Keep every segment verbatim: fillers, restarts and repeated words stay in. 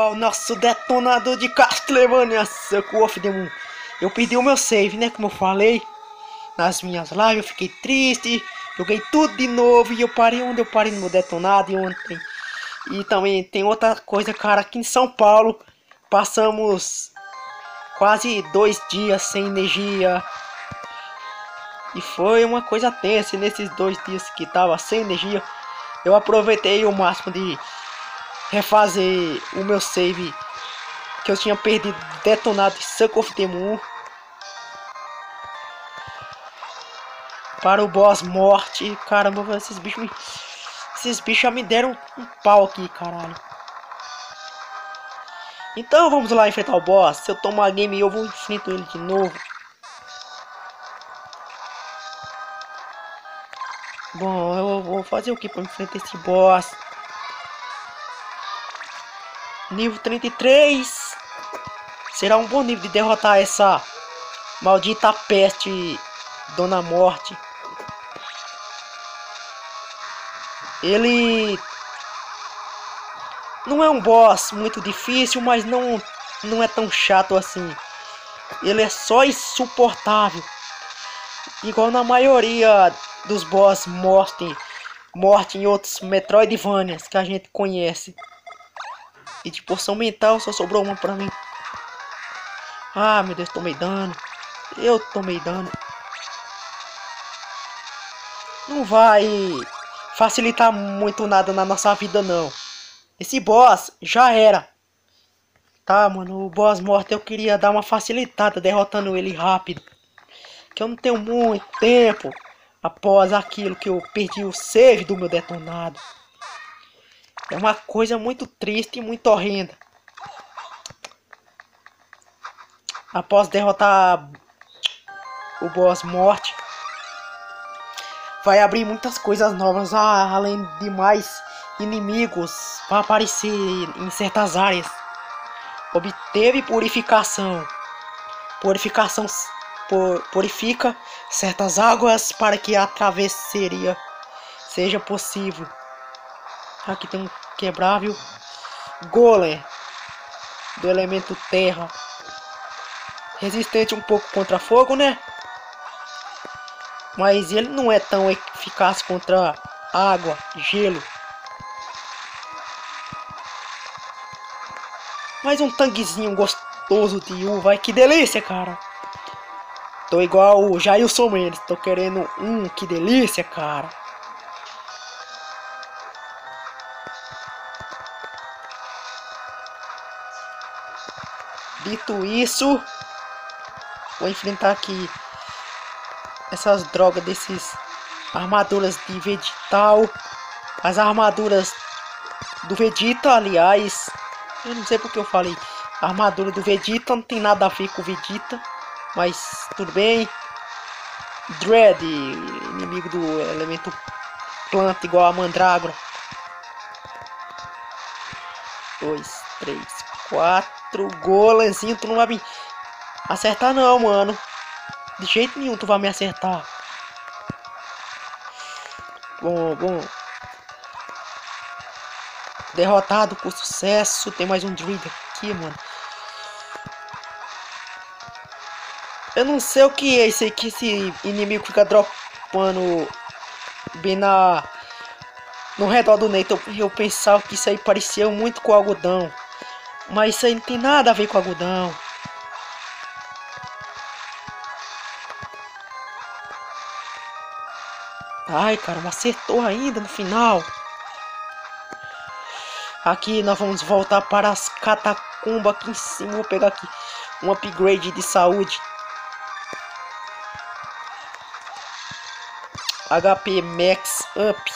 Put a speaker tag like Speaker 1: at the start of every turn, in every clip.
Speaker 1: pessoal, nosso detonador de Castlevania Circle of the Moon. Eu perdi o meu save, né, como eu falei nas minhas lives, eu fiquei triste, joguei tudo de novo e eu parei onde eu parei no meu detonado ontem. E também tem outra coisa, cara, aqui em São Paulo passamos quase dois dias sem energia. E foi uma coisa tensa. E nesses dois dias que tava sem energia, eu aproveitei o máximo de refazer o meu save que eu tinha perdido, detonado de Circle of the Moon, para o boss morte. Caramba, esses bichos me... esses bichos já me deram um pau aqui, caralho. Então vamos lá enfrentar o boss. Se eu tomar game eu vou enfrentar ele de novo. Bom, eu vou fazer o que para enfrentar esse boss? Nível trinta e três. Será um bom nível de derrotar essa maldita peste Dona Morte. Ele não é um boss muito difícil, mas não, não é tão chato assim. Ele é só insuportável, igual na maioria dos boss morte, morte em outros Metroidvanias que a gente conhece. E de porção mental só sobrou uma pra mim. Ah, meu Deus, tomei dano. Eu tomei dano. Não vai facilitar muito nada na nossa vida, não. Esse boss já era. Tá, mano, o boss morto eu queria dar uma facilitada derrotando ele rápido. Que eu não tenho muito tempo após aquilo que eu perdi o save do meu detonado. É uma coisa muito triste e muito horrenda. Após derrotar o boss morte, vai abrir muitas coisas novas, ah, além de mais inimigos para aparecer em certas áreas. Obteve purificação. Purificação pur, purifica certas águas para que a travesseria seja possível. Aqui tem um quebrável golem do elemento terra, resistente um pouco contra fogo, né? Mas ele não é tão eficaz contra água, gelo. Mais um tanguezinho gostoso de uva. Ai, que delícia, cara. Tô igual o Jailson Mendes. Tô querendo um. Que delícia, cara. Dito isso, vou enfrentar aqui essas drogas desses armaduras de Vegetal. As armaduras do Vegeta, aliás. Eu não sei porque eu falei a armadura do Vegeta, não tem nada a ver com o Vegeta, mas tudo bem. Dread, inimigo do elemento planta, igual a Mandrágora. Dois, três, quatro. Golemzinho, tu não vai me acertar não, mano. De jeito nenhum tu vai me acertar. Bom, bom. Derrotado por sucesso. Tem mais um Druid aqui, mano. Eu não sei o que é isso aqui. Esse inimigo fica dropando bem na no redor do Neito. Eu, eu pensava que isso aí parecia muito com algodão, mas isso aí não tem nada a ver com algodão. Ai, cara, me acertou ainda no final. Aqui nós vamos voltar para as catacumbas aqui em cima. Vou pegar aqui um upgrade de saúde. H P Max Up.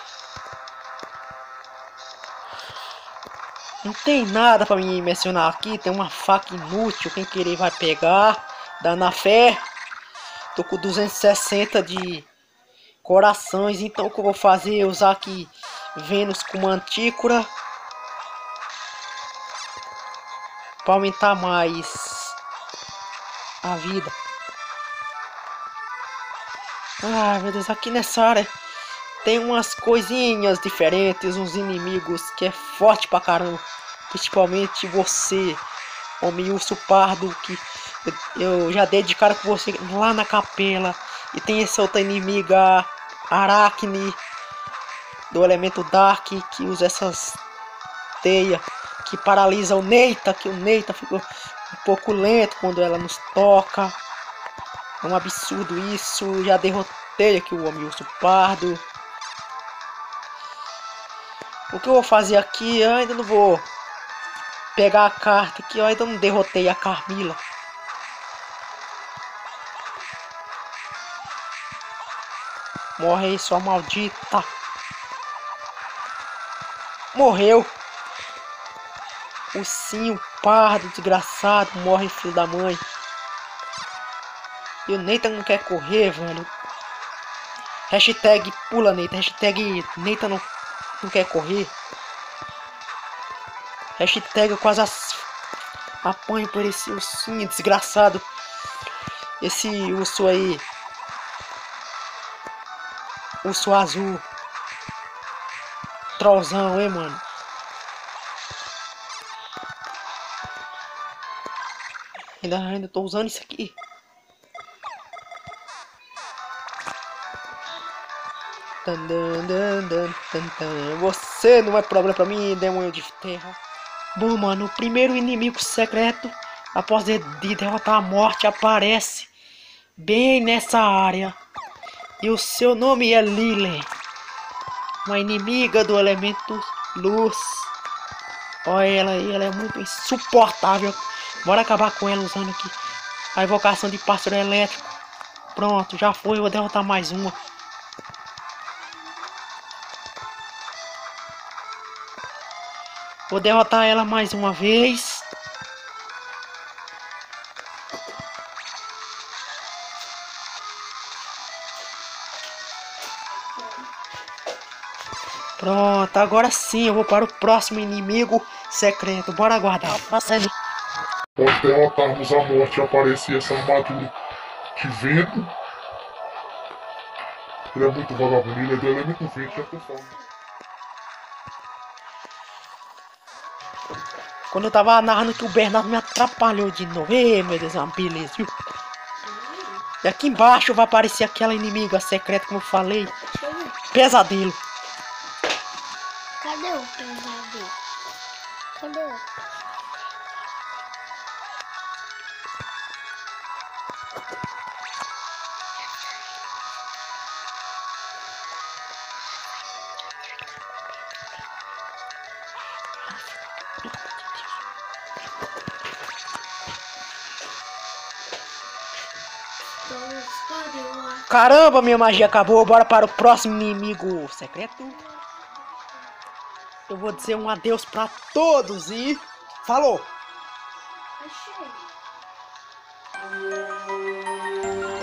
Speaker 1: Não tem nada para me mencionar aqui. Tem uma faca inútil. Quem querer vai pegar. Dá na fé. Tô com duzentos e sessenta de corações. Então o que eu vou fazer é usar aqui Vênus com mantícora para aumentar mais a vida. Ah, meu Deus, aqui nessa área tem umas coisinhas diferentes, uns inimigos que é forte pra caramba. principalmente você, homem urso pardo, que eu, eu já dei de cara com você lá na capela. E tem essa outra inimiga, Aracne, do elemento Dark, que usa essas teias que paralisa o Neita, que o Neita fica um pouco lento quando ela nos toca. É um absurdo isso. Já derrotei aqui o homem urso pardo. O que eu vou fazer aqui? Eu ainda não vou pegar a carta aqui. Eu ainda não derrotei a Carmila. Morre aí, sua maldita. Morreu. Ursinho pardo, desgraçado. Morre, filho da mãe. E o Neita não quer correr, velho. Hashtag pula, Neita. Hashtag Neita não, não quer correr. Hashtag eu quase apanho por esse ursinho desgraçado. Esse urso aí. Urso azul. Trollzão, hein, mano. Ainda, ainda tô usando isso aqui. Dan, dan, dan, dan, dan, dan. Você não é problema pra mim, demônio de terra. Bom, mano, o primeiro inimigo secreto, após de derrotar a morte, aparece bem nessa área. E o seu nome é Lily, uma inimiga do elemento luz. Olha ela aí, ela é muito insuportável. Bora acabar com ela usando aqui a invocação de pássaro elétrico. Pronto, já foi, eu vou derrotar mais uma. Vou derrotar ela mais uma vez. Pronto, agora sim eu vou para o próximo inimigo secreto. Bora aguardar. Passando.
Speaker 2: Após derrotarmos a morte, aparece essa armadura de vento. Ele é muito vagabundo, ele é do elemento vento, já tô falando.
Speaker 1: Quando eu tava narrando que o Bernardo me atrapalhou de novo. Ei, meu Deus, é uma beleza, viu? E aqui embaixo vai aparecer aquela inimiga secreta, como eu falei. Pesadelo.
Speaker 3: Cadê o pesadelo? Cadê o...
Speaker 1: Caramba, minha magia acabou. Bora para o próximo inimigo secreto. Eu vou dizer um adeus para todos e... Falou!
Speaker 3: Achei.